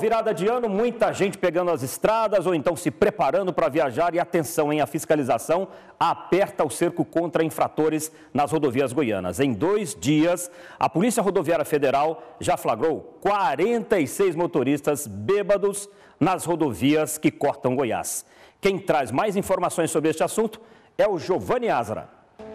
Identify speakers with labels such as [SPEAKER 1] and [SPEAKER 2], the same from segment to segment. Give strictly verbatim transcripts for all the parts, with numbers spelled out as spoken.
[SPEAKER 1] Virada de ano, muita gente pegando as estradas ou então se preparando para viajar. E atenção, hein? A fiscalização aperta o cerco contra infratores nas rodovias goianas. Em dois dias, a Polícia Rodoviária Federal já flagrou quarenta e seis motoristas bêbados nas rodovias que cortam Goiás. Quem traz mais informações sobre este assunto é o Giovanni Azara.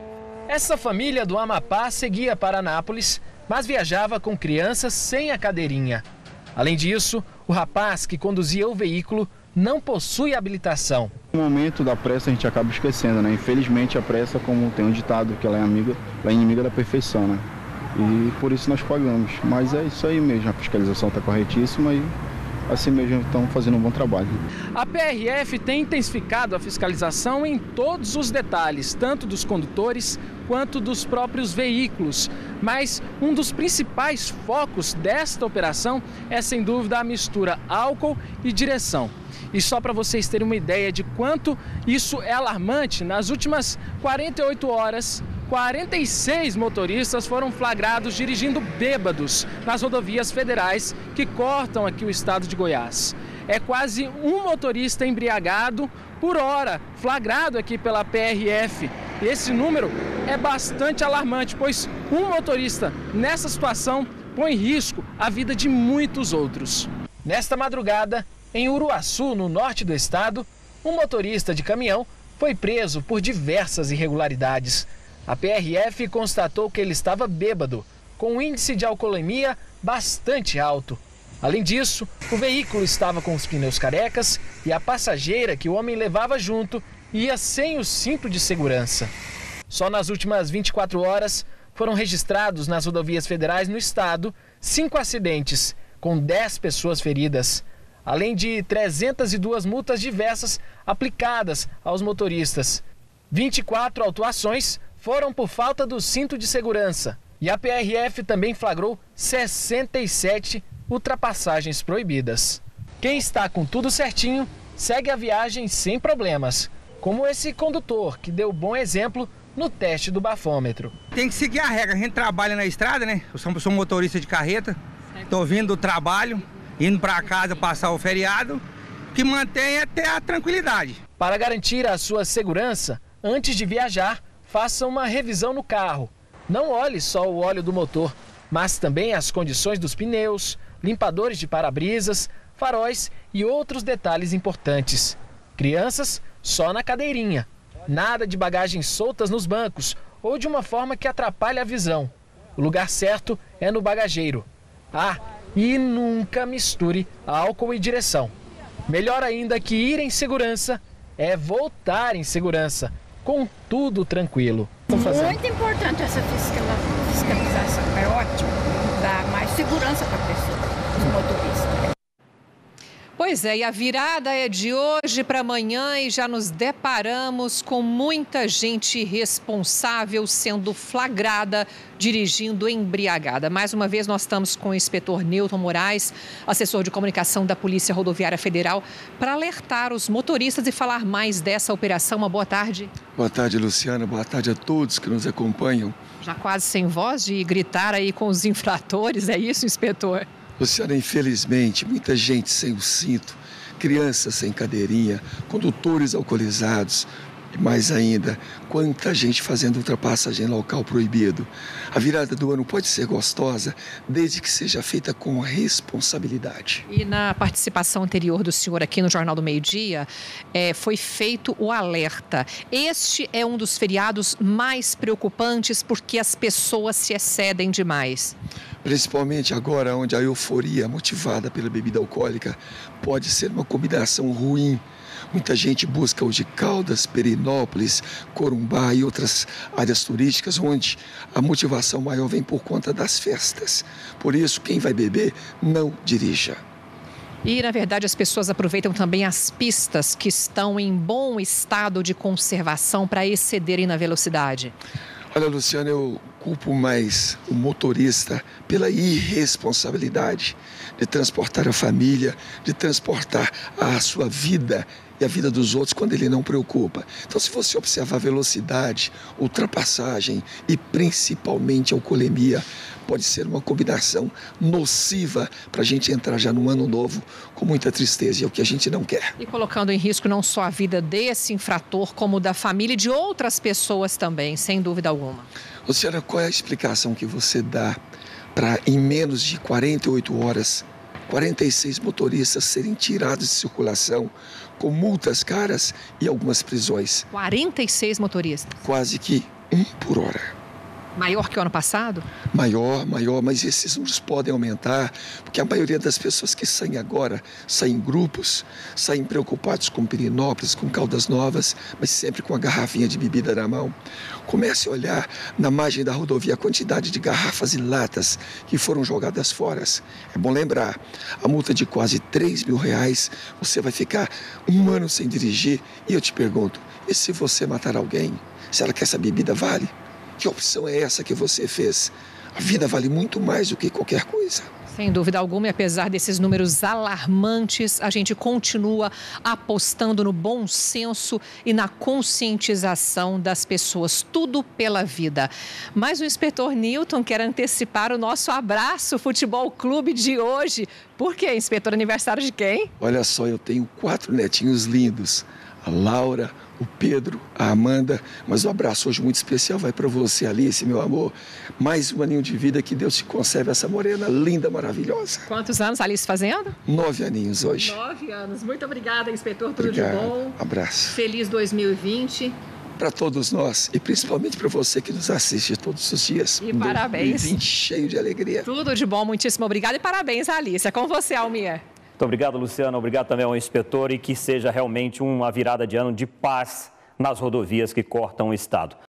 [SPEAKER 2] Essa família do Amapá seguia para Anápolis, mas viajava com crianças sem a cadeirinha. Além disso, o rapaz que conduzia o veículo não possui habilitação.
[SPEAKER 3] No momento da pressa a gente acaba esquecendo, né? Infelizmente a pressa, como tem um ditado, que ela é, amiga, ela é inimiga da perfeição, né? E por isso nós pagamos. Mas é isso aí mesmo, a fiscalização está corretíssima e assim mesmo estão fazendo um bom trabalho.
[SPEAKER 2] A P R F tem intensificado a fiscalização em todos os detalhes, tanto dos condutores quanto dos próprios veículos. Mas um dos principais focos desta operação é, sem dúvida, a mistura álcool e direção. E só para vocês terem uma ideia de quanto isso é alarmante, nas últimas quarenta e oito horas, quarenta e seis motoristas foram flagrados dirigindo bêbados nas rodovias federais que cortam aqui o estado de Goiás. É quase um motorista embriagado por hora, flagrado aqui pela P R F. Esse número é bastante alarmante, pois um motorista nessa situação põe em risco a vida de muitos outros. Nesta madrugada, em Uruaçu, no norte do estado, um motorista de caminhão foi preso por diversas irregularidades. A P R F constatou que ele estava bêbado, com um índice de alcoolemia bastante alto. Além disso, o veículo estava com os pneus carecas e a passageira que o homem levava junto ia sem o cinto de segurança. Só nas últimas vinte e quatro horas foram registrados nas rodovias federais no estado cinco acidentes, com dez pessoas feridas, além de trezentas e duas multas diversas aplicadas aos motoristas. vinte e quatro autuações foram por falta do cinto de segurança. E a P R F também flagrou sessenta e sete ultrapassagens proibidas. Quem está com tudo certinho segue a viagem sem problemas, como esse condutor que deu bom exemplo no teste do bafômetro.
[SPEAKER 4] Tem que seguir a regra, a gente trabalha na estrada, né? Eu sou, sou motorista de carreta, estou vindo do trabalho, indo para casa passar o feriado, que mantém até a tranquilidade.
[SPEAKER 2] Para garantir a sua segurança, antes de viajar, faça uma revisão no carro. Não olhe só o óleo do motor, mas também as condições dos pneus, limpadores de para-brisas, faróis e outros detalhes importantes. Crianças, só na cadeirinha. Nada de bagagens soltas nos bancos ou de uma forma que atrapalhe a visão. O lugar certo é no bagageiro. Ah, e nunca misture álcool e direção. Melhor ainda que ir em segurança é voltar em segurança, com tudo tranquilo.
[SPEAKER 5] Muito importante essa fiscalização, é ótimo, dá mais segurança para a pessoa, os motoristas.
[SPEAKER 6] Pois é, e a virada é de hoje para amanhã e já nos deparamos com muita gente irresponsável sendo flagrada dirigindo embriagada. Mais uma vez nós estamos com o inspetor Newton Moraes, assessor de comunicação da Polícia Rodoviária Federal, para alertar os motoristas e falar mais dessa operação. Uma boa tarde.
[SPEAKER 7] Boa tarde, Luciana. Boa tarde a todos que nos acompanham.
[SPEAKER 6] Já quase sem voz de gritar aí com os infratores, é isso, inspetor?
[SPEAKER 7] Luciana, infelizmente, muita gente sem o cinto, crianças sem cadeirinha, condutores alcoolizados e mais ainda, quanta gente fazendo ultrapassagem em local proibido. A virada do ano pode ser gostosa, desde que seja feita com responsabilidade.
[SPEAKER 6] E na participação anterior do senhor aqui no Jornal do Meio-Dia, é, foi feito o alerta. Este é um dos feriados mais preocupantes porque as pessoas se excedem demais.
[SPEAKER 7] Principalmente agora, onde a euforia motivada pela bebida alcoólica pode ser uma combinação ruim. Muita gente busca hoje Caldas, Perinópolis, Corumbá e outras áreas turísticas, onde a motivação maior vem por conta das festas. Por isso, quem vai beber, não dirija.
[SPEAKER 6] E, na verdade, as pessoas aproveitam também as pistas que estão em bom estado de conservação para excederem na velocidade.
[SPEAKER 7] Olha, Luciana, eu culpo mais o motorista pela irresponsabilidade de transportar a família, de transportar a sua vida e a vida dos outros quando ele não preocupa. Então, se você observar velocidade, ultrapassagem e principalmente alcoolemia, pode ser uma combinação nociva para a gente entrar já no ano novo com muita tristeza, e é o que a gente não quer.
[SPEAKER 6] E colocando em risco não só a vida desse infrator, como da família e de outras pessoas também, sem dúvida alguma.
[SPEAKER 7] Luciana, qual é a explicação que você dá para, em menos de quarenta e oito horas, quarenta e seis motoristas serem tirados de circulação com multas caras e algumas prisões?
[SPEAKER 6] quarenta e seis motoristas?
[SPEAKER 7] Quase que um por hora.
[SPEAKER 6] Maior que o ano passado?
[SPEAKER 7] Maior, maior, mas esses números podem aumentar, porque a maioria das pessoas que saem agora, saem em grupos, saem preocupados com Perinópolis, com Caldas Novas, mas sempre com a garrafinha de bebida na mão. Comece a olhar na margem da rodovia a quantidade de garrafas e latas que foram jogadas fora. É bom lembrar, a multa de quase três mil reais, você vai ficar um ano sem dirigir. E eu te pergunto, e se você matar alguém? Será que essa bebida vale? Que opção é essa que você fez? A vida vale muito mais do que qualquer coisa.
[SPEAKER 6] Sem dúvida alguma, e apesar desses números alarmantes, a gente continua apostando no bom senso e na conscientização das pessoas, tudo pela vida. Mas o inspetor Newton quer antecipar o nosso abraço Futebol Clube de hoje. Por quê, inspetor? Aniversário de quem?
[SPEAKER 7] Olha só, eu tenho quatro netinhos lindos. A Laura, o Pedro, a Amanda, mas o abraço hoje muito especial vai para você, Alice, meu amor. Mais um aninho de vida, que Deus te conserve essa morena linda, maravilhosa.
[SPEAKER 6] Quantos anos a Alice fazendo?
[SPEAKER 7] Nove aninhos hoje.
[SPEAKER 6] Nove anos. Muito obrigada, inspetor. Tudo
[SPEAKER 7] Obrigado.
[SPEAKER 6] de bom.
[SPEAKER 7] Abraço.
[SPEAKER 6] Feliz dois mil e vinte.
[SPEAKER 7] Para todos nós e principalmente para você que nos assiste todos os dias.
[SPEAKER 6] E
[SPEAKER 7] um
[SPEAKER 6] parabéns.
[SPEAKER 7] dois mil e vinte cheio de alegria.
[SPEAKER 6] Tudo de bom, muitíssimo obrigada e parabéns, Alice. É com você, Almir.
[SPEAKER 1] Muito obrigado, Luciana. Obrigado também ao inspetor, e que seja realmente uma virada de ano de paz nas rodovias que cortam o estado.